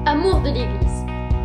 Amour de l'Église.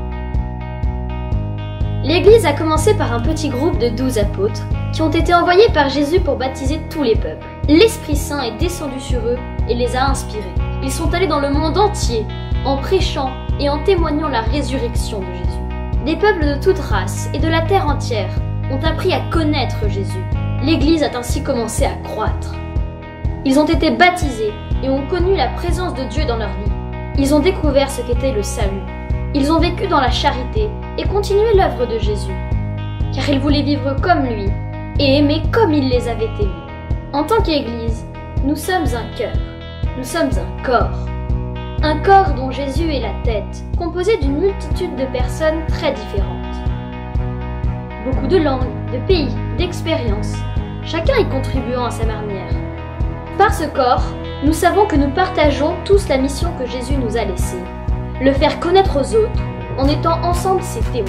L'Église a commencé par un petit groupe de 12 apôtres qui ont été envoyés par Jésus pour baptiser tous les peuples. L'Esprit Saint est descendu sur eux et les a inspirés. Ils sont allés dans le monde entier en prêchant et en témoignant la résurrection de Jésus. Des peuples de toute race et de la terre entière ont appris à connaître Jésus. L'Église a ainsi commencé à croître. Ils ont été baptisés et ont connu la présence de Dieu dans leur vie. Ils ont découvert ce qu'était le salut. Ils ont vécu dans la charité et continué l'œuvre de Jésus, car ils voulaient vivre comme lui et aimer comme il les avait aimés. En tant qu'Église, nous sommes un cœur, nous sommes un corps dont Jésus est la tête, composé d'une multitude de personnes très différentes. Beaucoup de langues, de pays, d'expériences, chacun y contribuant à sa manière. Par ce corps, nous savons que nous partageons tous la mission que Jésus nous a laissée, le faire connaître aux autres en étant ensemble ses témoins.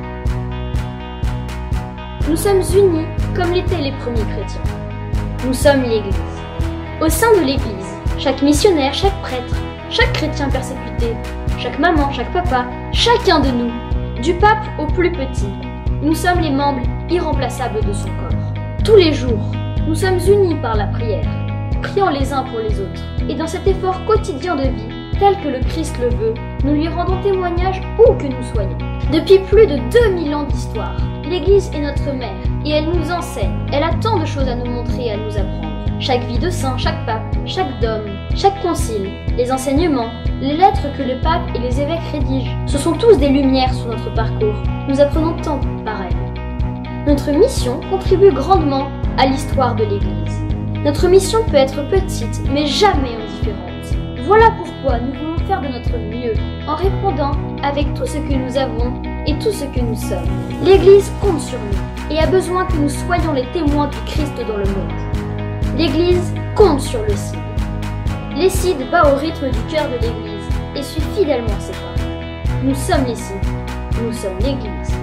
Nous sommes unis comme l'étaient les premiers chrétiens. Nous sommes l'Église. Au sein de l'Église, chaque missionnaire, chaque prêtre, chaque chrétien persécuté, chaque maman, chaque papa, chacun de nous, du pape au plus petit, nous sommes les membres irremplaçables de son corps. Tous les jours, nous sommes unis par la prière, priant les uns pour les autres. Et dans cet effort quotidien de vie, tel que le Christ le veut, nous lui rendons témoignage où que nous soyons. Depuis plus de 2000 ans d'histoire, l'Église est notre mère et elle nous enseigne. Elle a tant de choses à nous montrer et à nous apprendre. Chaque vie de saint, chaque pape, chaque dôme, chaque concile, les enseignements, les lettres que le pape et les évêques rédigent, ce sont tous des lumières sur notre parcours. Nous apprenons tant par elle. Notre mission contribue grandement à l'histoire de l'Église. Notre mission peut être petite, mais jamais indifférente. Voilà pourquoi nous voulons faire de notre mieux, en répondant avec tout ce que nous avons et tout ce que nous sommes. L'Église compte sur nous et a besoin que nous soyons les témoins du Christ dans le monde. L'Église compte sur le CID. Les CID bat au rythme du cœur de l'Église et suit fidèlement ses pas. Nous sommes les CID, nous sommes l'Église.